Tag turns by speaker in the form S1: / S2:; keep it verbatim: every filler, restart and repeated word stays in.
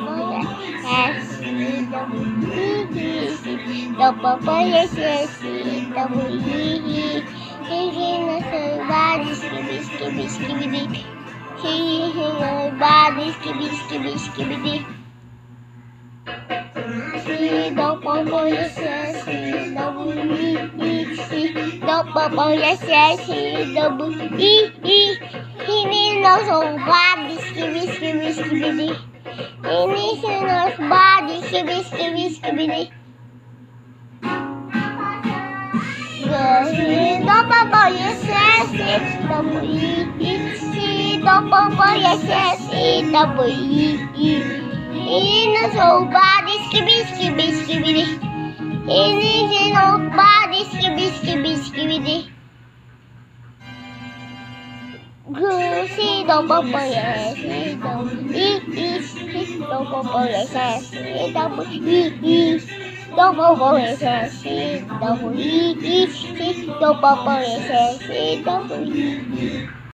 S1: Papa yes yes double E he no so bad skibidi skibidi skibidi he he no bad skibidi skibidi skibidi he do Papa yes yes double E E do Papa yes yes double E E he no so bad skibidi skibidi skibidi he no so bad skibidi skibidi skibidi Si do Papa yes yes double E E si do Papa yes yes double E E he no so bad skibidi skibidi skibidi he no bad skibidi skibidi skibidi si do Papa yes double E E si do Papa yes yes double E E do Papa yes yes double E E si do Papa yes yes double E E